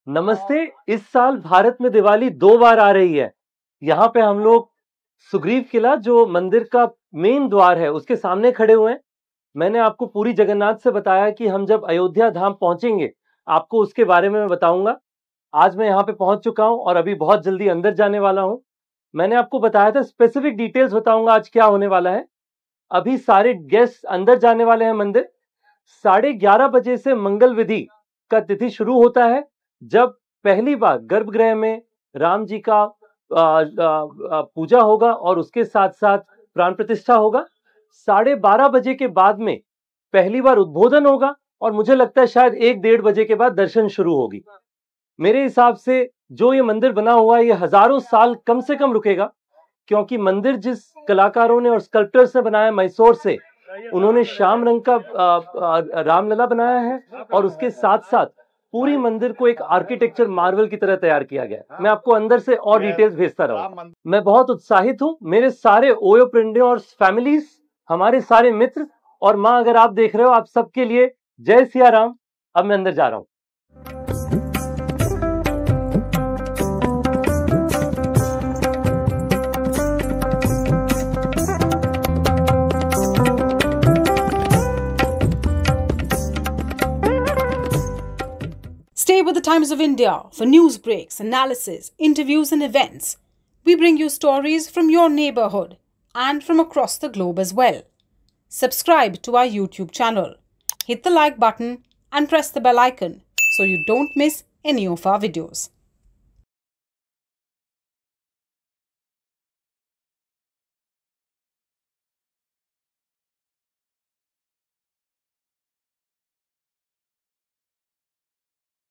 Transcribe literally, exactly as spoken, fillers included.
नमस्ते। इस साल भारत में दिवाली दो बार आ रही है। यहाँ पे हम लोग सुग्रीव किला, जो मंदिर का मेन द्वार है, उसके सामने खड़े हुए हैं। मैंने आपको पूरी जगन्नाथ से बताया कि हम जब अयोध्या धाम पहुंचेंगे आपको उसके बारे में मैं बताऊंगा। आज मैं यहाँ पे पहुंच चुका हूं और अभी बहुत जल्दी अंदर जाने वाला हूं। मैंने आपको बताया था, स्पेसिफिक डिटेल्स बताऊंगा आज क्या होने वाला है। अभी सारे गेस्ट अंदर जाने वाले हैं मंदिर। साढ़े ग्यारह बजे से मंगल विधि का तिथि शुरू होता है, जब पहली बार गर्भगृह में राम जी का आ, आ, पूजा होगा और उसके साथ साथ प्राण प्रतिष्ठा होगा। साढ़े बारह बजे के बाद में पहली बार उद्बोधन होगा और मुझे लगता है शायद एक डेढ़ बजे के बाद दर्शन शुरू होगी। मेरे हिसाब से जो ये मंदिर बना हुआ है ये हजारों साल कम से कम रुकेगा, क्योंकि मंदिर जिस कलाकारों ने और स्कल्प्टर्स ने बनाया मैसूर से, उन्होंने श्याम रंग का रामलला बनाया है और उसके साथ साथ पूरी मंदिर को एक आर्किटेक्चर मार्वल की तरह तैयार किया गया है। मैं आपको अंदर से और डिटेल्स भेजता रहूंगा। मैं बहुत उत्साहित हूं। मेरे सारे ओयो प्रिंडियो और फैमिलीज, हमारे सारे मित्र और मां, अगर आप देख रहे हो, आप सबके लिए जय सिया राम। अब मैं अंदर जा रहा हूं। Stay with the Times of India for news breaks, analysis, interviews and events. We bring you stories from your neighborhood and from across the globe as well. Subscribe to our YouTube channel. Hit the like button and press the bell icon so you don't miss any of our videos.